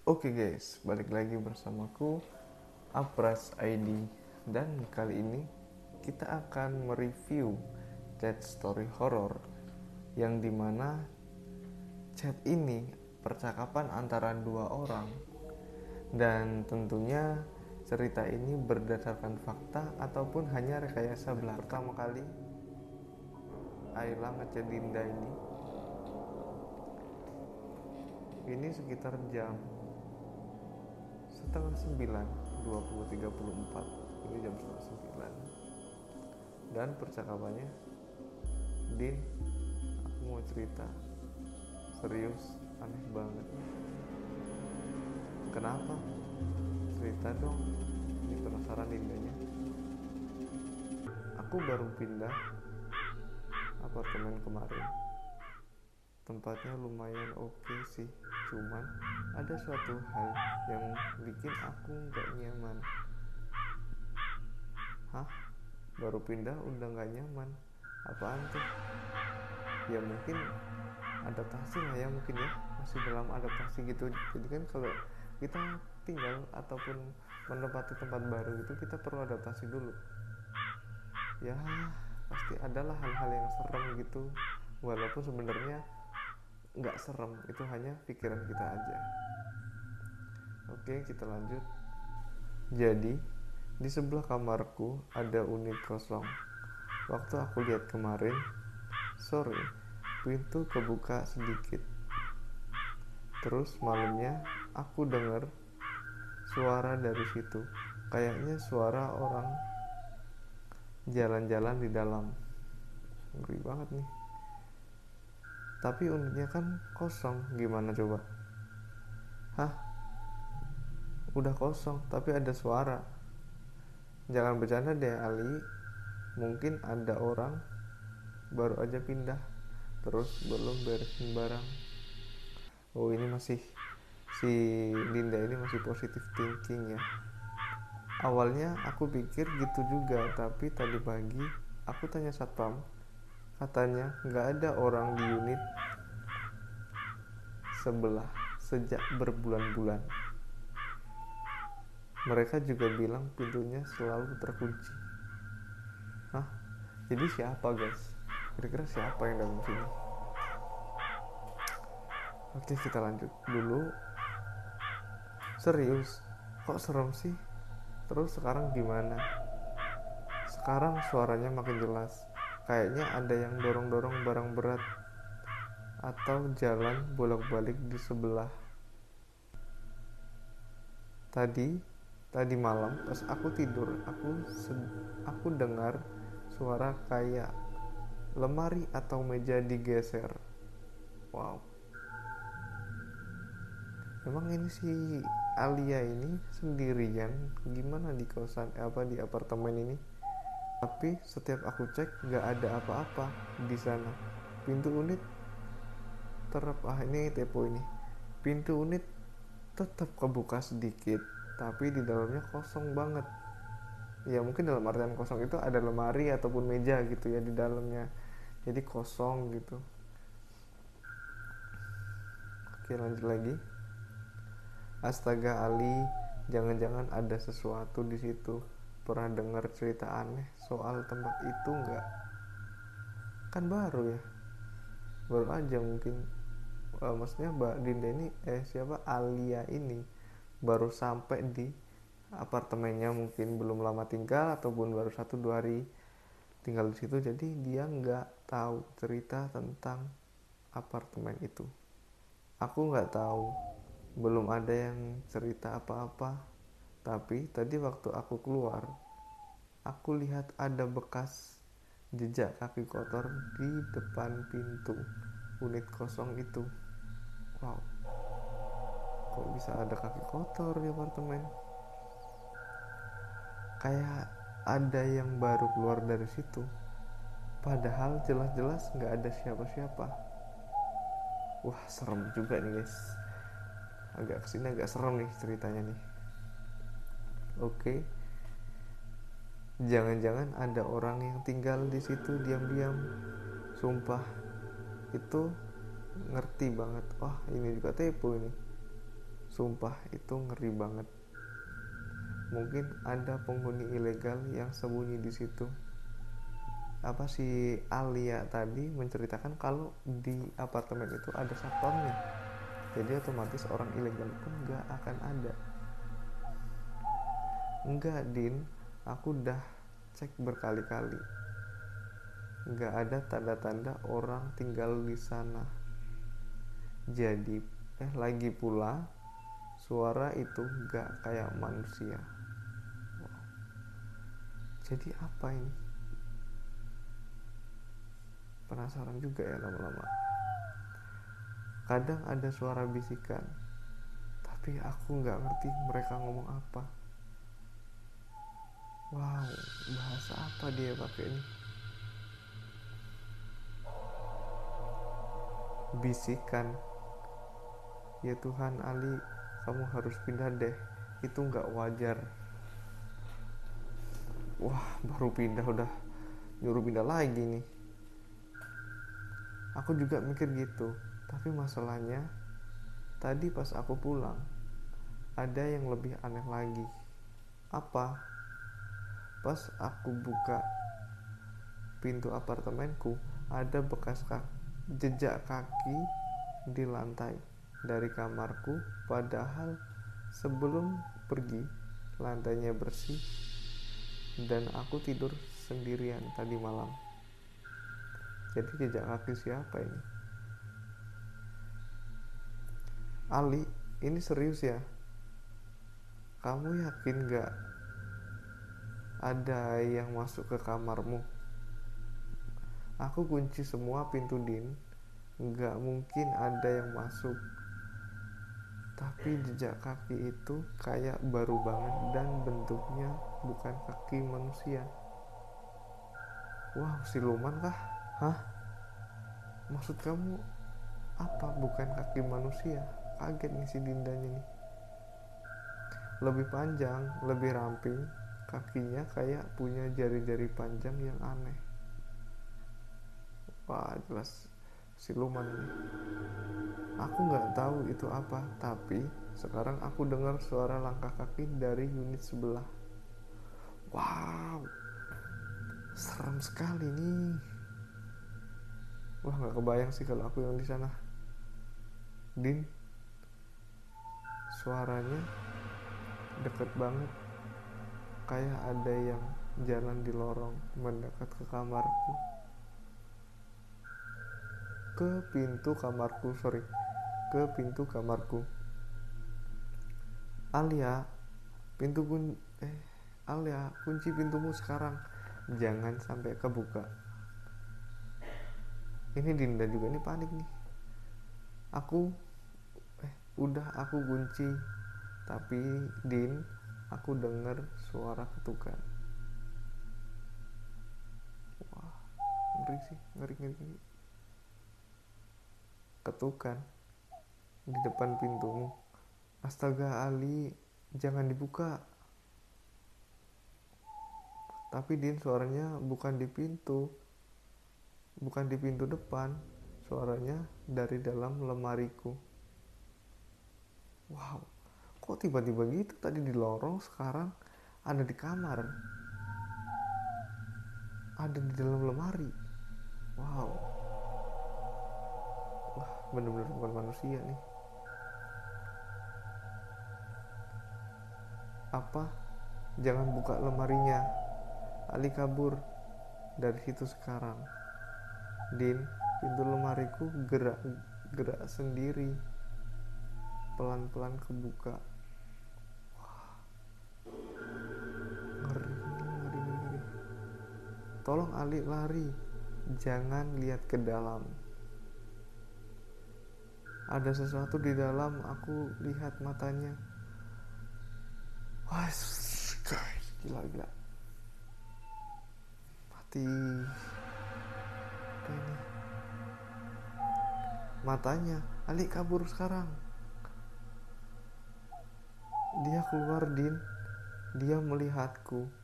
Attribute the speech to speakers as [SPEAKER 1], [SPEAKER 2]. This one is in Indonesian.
[SPEAKER 1] Oke guys, balik lagi bersamaku Apras ID. Dan kali ini kita akan mereview chat story horror, yang dimana chat ini percakapan antara dua orang. Dan tentunya cerita ini berdasarkan fakta ataupun hanya rekayasa belaka. Pertama kali Ayla ngechat Dinda ini sekitar jam setengah 9, 20.34. Ini jam setengah 9. Dan percakapannya, Din, aku mau cerita serius, aneh banget. Kenapa? Cerita dong. Ini penasaran Dindanya. Aku baru pindah apartemen kemarin. Tempatnya lumayan oke sih, cuman ada suatu hal yang bikin aku gak nyaman. Hah? Baru pindah udah gak nyaman? Apaan tuh? Ya mungkin adaptasi lah ya, mungkin ya, masih dalam adaptasi gitu. Jadi kan kalau kita tinggal ataupun menempati tempat baru itu, kita perlu adaptasi dulu. Ya pasti adalah hal-hal yang serem gitu, walaupun sebenarnya nggak serem, itu hanya pikiran kita aja. Oke, kita lanjut. Jadi di sebelah kamarku ada unit kosong. Waktu aku lihat kemarin sore, pintu kebuka sedikit. Terus malamnya aku dengar suara dari situ. Kayaknya suara orang jalan-jalan di dalam. Ngeri banget nih. Tapi unitnya kan kosong, gimana coba? Hah? Udah kosong tapi ada suara. Jangan bercanda deh Ali. Mungkin ada orang baru aja pindah, terus belum beresin barang. Oh, ini masih si Dinda ini masih positive thinking ya. Awalnya aku pikir gitu juga, tapi tadi pagi aku tanya satpam, katanya nggak ada orang di unit sebelah sejak berbulan-bulan. Mereka juga bilang pintunya selalu terkunci. Hah? Jadi siapa guys? Kira-kira siapa yang dalam sini? Oke, kita lanjut dulu. Serius? Kok serem sih? Terus sekarang gimana? Sekarang suaranya makin jelas. Kayaknya ada yang dorong-dorong barang berat atau jalan bolak-balik di sebelah. Tadi malam pas aku tidur, aku dengar suara kayak lemari atau meja digeser. Wow. Emang ini si Alia ini sendirian gimana di kosan di apartemen ini? Tapi setiap aku cek nggak ada apa-apa di sana. Pintu unit ini tepo ini. Pintu unit tetap kebuka sedikit, tapi di dalamnya kosong banget. Ya mungkin dalam artian kosong itu ada lemari ataupun meja gitu ya di dalamnya. Jadi kosong gitu. Oke, lanjut lagi. Astaga Ali, jangan-jangan ada sesuatu di situ. Pernah dengar cerita aneh soal tempat itu nggak? Kan baru ya, baru aja mungkin. Maksudnya Mbak Dinda ini siapa Alia ini baru sampai di apartemennya, mungkin belum lama tinggal ataupun baru 1-2 hari tinggal di situ, jadi dia nggak tahu cerita tentang apartemen itu. Aku nggak tahu, belum ada yang cerita apa-apa. Tapi tadi waktu aku keluar, aku lihat ada bekas jejak kaki kotor di depan pintu unit kosong itu. Wow, kok bisa ada kaki kotor di apartemen? Kayak ada yang baru keluar dari situ, padahal jelas-jelas nggak ada siapa-siapa. Wah, serem juga nih guys. Agak kesini agak serem nih ceritanya nih. Oke, jangan-jangan ada orang yang tinggal di situ diam-diam. Sumpah, itu ngerti banget. Wah, ini juga tepo ini. Sumpah itu ngeri banget. Mungkin ada penghuni ilegal yang sembunyi di situ. Apa si Alia tadi menceritakan kalau di apartemen itu ada satpamnya. Jadi otomatis orang ilegal pun gak akan ada. Enggak, Din, aku udah cek berkali-kali. Enggak ada tanda-tanda orang tinggal di sana. Jadi, lagi pula suara itu gak kayak manusia. Wow. Jadi apa ini? Penasaran juga ya lama-lama. Kadang ada suara bisikan, tapi aku gak ngerti mereka ngomong apa. Wow, bahasa apa dia pakai ini? Bisikan. Ya Tuhan, Ali, kamu harus pindah deh. Itu gak wajar. Wah, baru pindah udah nyuruh pindah lagi nih. Aku juga mikir gitu. Tapi masalahnya, tadi pas aku pulang, ada yang lebih aneh lagi. Apa? Pas aku buka pintu apartemenku, ada bekas jejak kaki di lantai dari kamarku, padahal sebelum pergi lantainya bersih dan aku tidur sendirian tadi malam. Jadi jejak kaki siapa ini? Ali, ini serius ya? Kamu yakin gak ada yang masuk ke kamarmu? Aku kunci semua pintu, Din. Gak mungkin ada yang masuk. Tapi jejak kaki itu kayak baru banget dan bentuknya bukan kaki manusia. Wow, siluman kah? Hah? Maksud kamu apa bukan kaki manusia? Kaget nih si Dindanya nih. Lebih panjang, lebih ramping, kakinya kayak punya jari-jari panjang yang aneh. Wah, jelas siluman ini. Aku nggak tahu itu apa, tapi sekarang aku dengar suara langkah kaki dari unit sebelah. Wow, serem sekali nih. Wah, nggak kebayang sih kalau aku yang di sana. Din, suaranya deket banget, kayak ada yang jalan di lorong mendekat ke kamarku. Ke pintu kamarku. Alia, Alia, kunci pintumu sekarang, jangan sampai kebuka. Ini Dinda juga nih panik nih. Udah aku kunci, tapi Din, aku dengar suara ketukan. Wah, ngeri sih, ngeri. Ketukan di depan pintumu. Astaga, Ali, jangan dibuka. Tapi Din, suaranya bukan di pintu depan, suaranya dari dalam lemariku. Wow, kok tiba-tiba gitu? Tadi di lorong, sekarang ada di kamar, ada di dalam lemari. Wow, wah, bener-bener bukan manusia nih. Apa? Jangan buka lemarinya, Ali, kabur dari situ sekarang. Din, pintu lemariku gerak sendiri, pelan-pelan kebuka. Wah, ngeri. Tolong Ali, lari, jangan lihat ke dalam. Ada sesuatu di dalam, aku lihat matanya. Wah, guys, gila. Mati. Ini matanya. Ali, kabur sekarang. Dia keluar, Din. Dia melihatku.